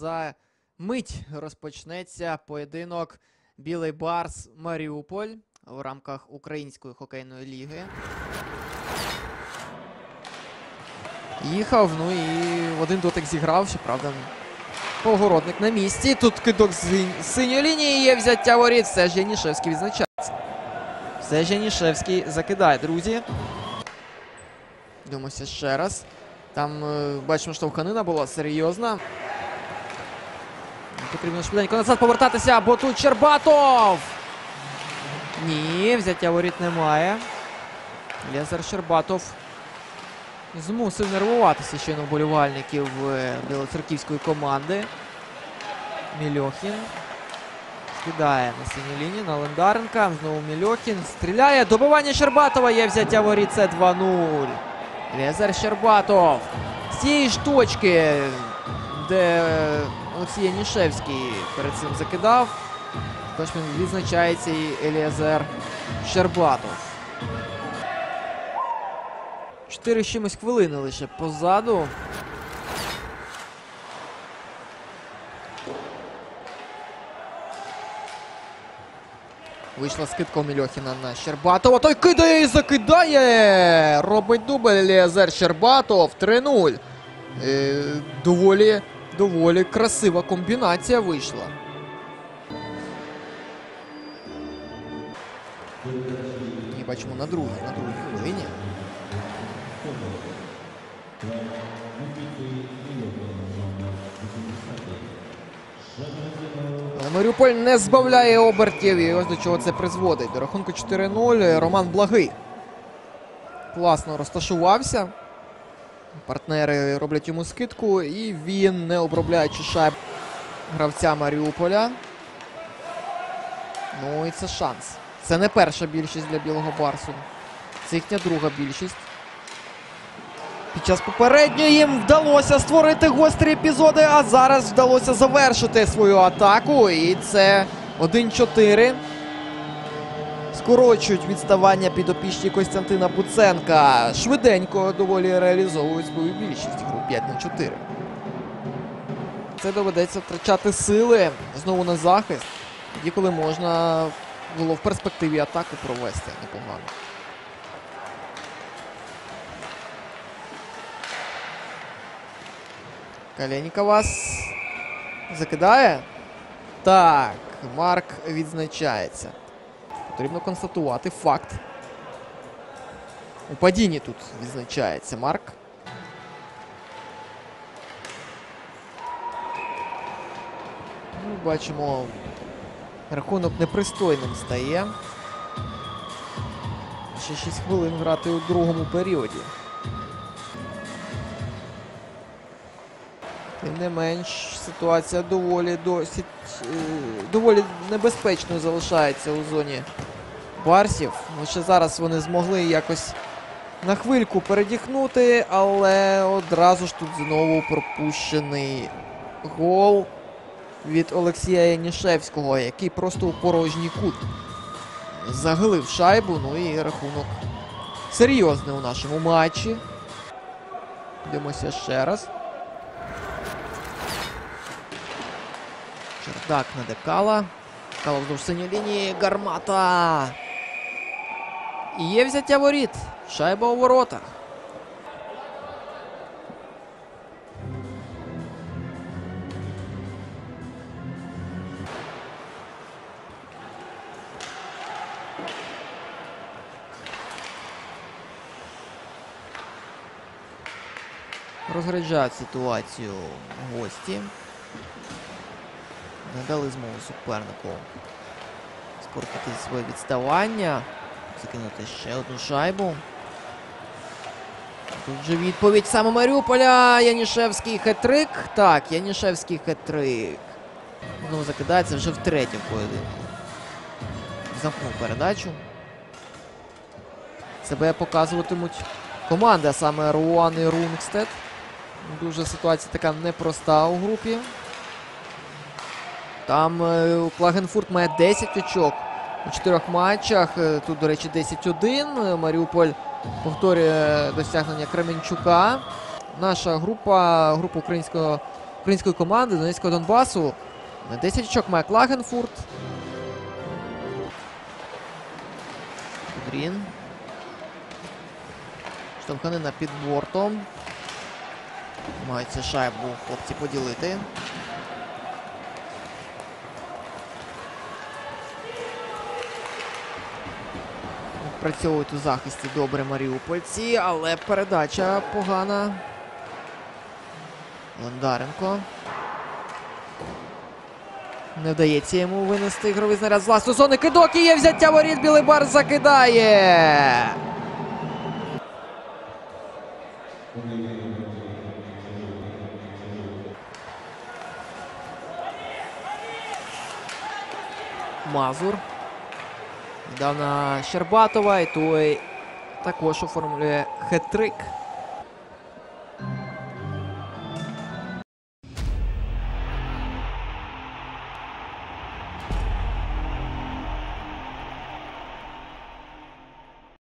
За мить розпочнеться поєдинок Білий Барс Маріуполь в рамках Української хокейної ліги. Їхав, ну і в один дотик зіграв, щоправда, Погородник на місці. Тут кидок з синьої лінії, є взяття воріт. Все ж Янішевський відзначається. Все ж Янішевський закидає, друзі. Дивимося ще раз. Там, бачимо, штовханина була серйозна. Потрібно швиденько назад повертатися, бо тут Щербатов! Ні, взяття воріт немає. Еліазар Щербатов змусив нервуватися щойно вболівальників білоцерківської команди. Мільохін скидає на синю лінію, на Лендаренка. Знову Мільохін стріляє. Добивання Щербатова, є взяття воріт, це 2-0. Еліазар Щербатов з цієї ж точки, де Олексій Янішевський перед цим закидав. Тож він відзначається і Еліазар Щербатов. 4 з чимось хвилини лише позаду. Вийшла скидка у Мільохіна на Щербатова. Той кидає і закидає! Робить дубль Еліазар Щербатов. 3-0. Доволі красива комбінація вийшла. І бачимо на другій хвилині. Але Маріуполь не збавляє обертів, і ось до чого це призводить. До рахунку 4-0 Роман Благий класно розташувався. Партнери роблять йому скидку, і він, не обробляючи шайбу гравця Маріуполя. Ну і це шанс. Це не перша більшість для Білого Барсу. Це їхня друга більшість. Під час попередньої їм вдалося створити гострі епізоди, а зараз вдалося завершити свою атаку. І це 1-4. Скорочують відставання підопічні Костянтина Буценка. Швиденько доволі реалізовують свою більшість. Гру 5-4. Це доведеться втрачати сили знову на захист. Тоді, коли можна було в перспективі атаку провести непогано. Калєніковас закидає. Так, Марк відзначається. Потрібно констатувати факт. У падінні тут відзначається Марк. Ну, бачимо, рахунок непристойним стає. Ще 6 хвилин грати у другому періоді. Тим не менш, ситуація доволі небезпечною залишається у зоні барсів. Лише зараз вони змогли якось на хвильку передихнути, але одразу ж тут знову пропущений гол від Олексія Янішевського, який просто у порожній кут загилив шайбу. Ну і рахунок серйозний у нашому матчі. Дивимося ще раз. Чердак на Декала. Декала вздовж синьої лінії. Гармата. І є взяття воріт. Шайба у воротах. Розряджають ситуацію гості. Не дали змогу супернику скоротити своє відставання. Закинути ще одну шайбу. Тут же відповідь саме Маріуполя. Янішевський хет-трик. Так, Янішевський хет-трик. Знову закидається вже втретє в поєдинку. Замкнув передачу. Себе показуватимуть команди, а саме Руан і Рунгстед. Дуже ситуація така непроста у групі. Там Клагенфурт має 10 очок у 4 матчах. Тут, до речі, 10-1. Маріуполь повторює досягнення Кременчука. Наша група українського української команди Донецького Донбасу. 10 очок має Клагенфурт. Кудрін. Штовханина під бортом. Намагаються шайбу хлопці поділити. Працьовують у захисті добре маріупольці, але передача погана. Ландаренко. Не вдається йому винести ігровий знаряд з власної зони. Кидок і є взяття воріт. Білий Барс закидає. Мазур. Віддав на Щербатова, і той також оформлює хет-трик.